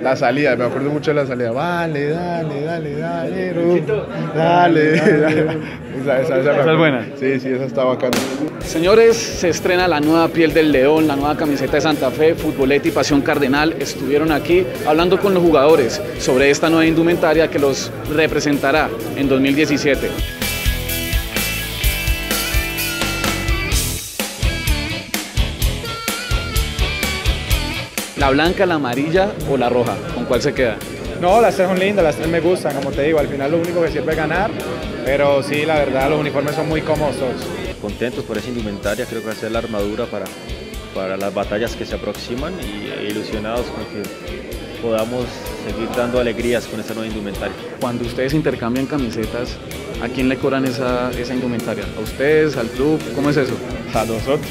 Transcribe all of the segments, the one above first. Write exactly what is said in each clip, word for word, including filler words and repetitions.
La salida, me acuerdo mucho de la salida. Vale, dale, dale, dale, dale, dale. Esa, esa, esa, esa es buena. Sí, sí, esa está bacana. Señores, se estrena la nueva piel del León, la nueva camiseta de Santa Fe. Futboleta y Pasión Cardenal estuvieron aquí hablando con los jugadores sobre esta nueva indumentaria que los representará en dos mil diecisiete. ¿La blanca, la amarilla o la roja? ¿Con cuál se queda? No, las tres son lindas, las tres me gustan, como te digo, al final lo único que sirve es ganar, pero sí, la verdad, los uniformes son muy cómodos. Contentos por esa indumentaria, creo que va a ser la armadura para, para las batallas que se aproximan y e ilusionados con que podamos seguir dando alegrías con esta nueva indumentaria. Cuando ustedes intercambian camisetas, ¿a quién le cobran esa, esa indumentaria? ¿A ustedes, al club? ¿Cómo es eso? A nosotros.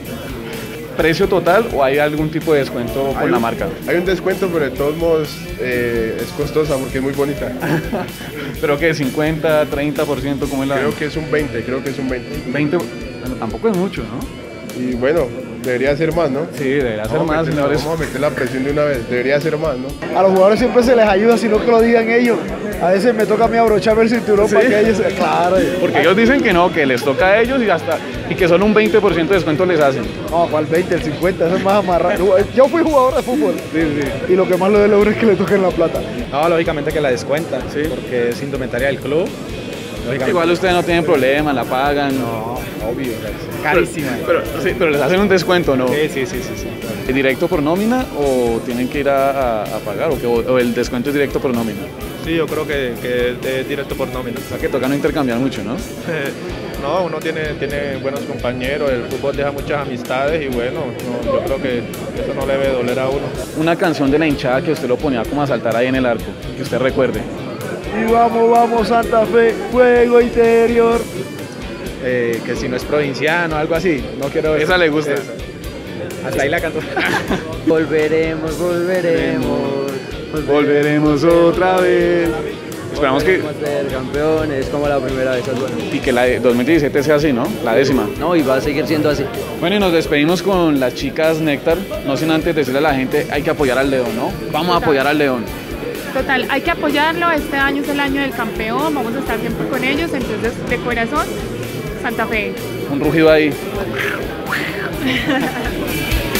¿Precio total o hay algún tipo de descuento con Hay la un- marca? Hay un descuento, pero de todos modos eh, es costosa porque es muy bonita. ¿Pero qué? ¿cincuenta, treinta por ciento? ¿Cómo es la...? Creo que es un veinte, creo que es un veinte. veinte, bueno, tampoco es mucho, ¿no? Y bueno, debería ser más, ¿no? Sí, debería ser Vamos a más, meter- señores. Vamos a meter la presión de una vez, debería ser más, ¿no? A los jugadores siempre se les ayuda, sino que lo digan ellos. A veces me toca a mí abrocharme el cinturón Sí. para que ellos... Claro. Porque ellos dicen que no, que les toca a ellos y hasta y que solo un veinte por ciento de descuento les hacen. No, ¿cuál veinte? El cincuenta, eso es más amarrado. Yo fui jugador de fútbol. Sí, sí. Y lo que más lo de logro es que le toquen la plata. No, lógicamente que la descuentan, Sí. porque es indumentaria del club. Lógicamente. Igual ustedes no tienen problema, la pagan. No, obvio, carísima. Pero, sí, pero les hacen un descuento, ¿no? Sí, sí, sí, sí, sí. ¿Directo por nómina o tienen que ir a, a- a pagar o, que, o el descuento es directo por nómina? Sí, yo creo que, que es directo por nómina. O sea que toca no intercambiar mucho, ¿no? No, uno tiene, tiene buenos compañeros, el fútbol deja muchas amistades y bueno, no, yo creo que eso no le debe doler a uno. Una canción de la hinchada que usted lo ponía como a saltar ahí en el arco, que usted recuerde. Y vamos, vamos, Santa Fe, fuego interior. Eh, que si no es provinciano, algo así, no quiero... Esa le gusta. Esa. Hasta ahí la canto. Volveremos, volveremos, Volveremos otra vez. Esperamos que, volveremos a ser campeones, como la primera vez. es bueno. y que la de dos mil diecisiete sea así, ¿no? La décima. No, y va a seguir siendo así. Bueno, y nos despedimos con las chicas Néctar. No sin antes decirle a la gente, hay que apoyar al León, ¿no? Vamos a apoyar al León. Total, hay que apoyarlo, este año es el año del campeón, vamos a estar siempre con ellos, entonces de corazón, Santa Fe. Un rugido ahí.